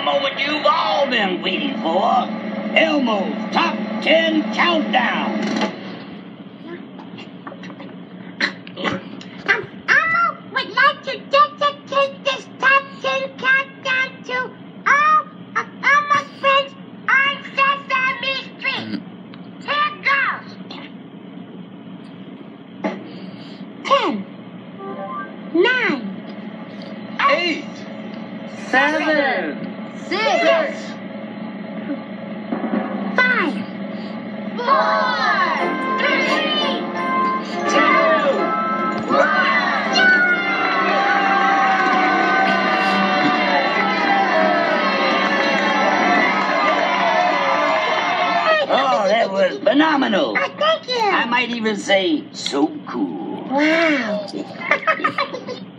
moment you've all been waiting for. Elmo's Top 10 Countdown. Elmo would like to dedicate this Top 10 Countdown to all of Elmo's friends on Sesame Street. Here goes. 10, 9, 8, 7, 6, 5, 4, 3, 2, 1. Oh, that was phenomenal. Oh, thank you. I might even say so cool. Wow.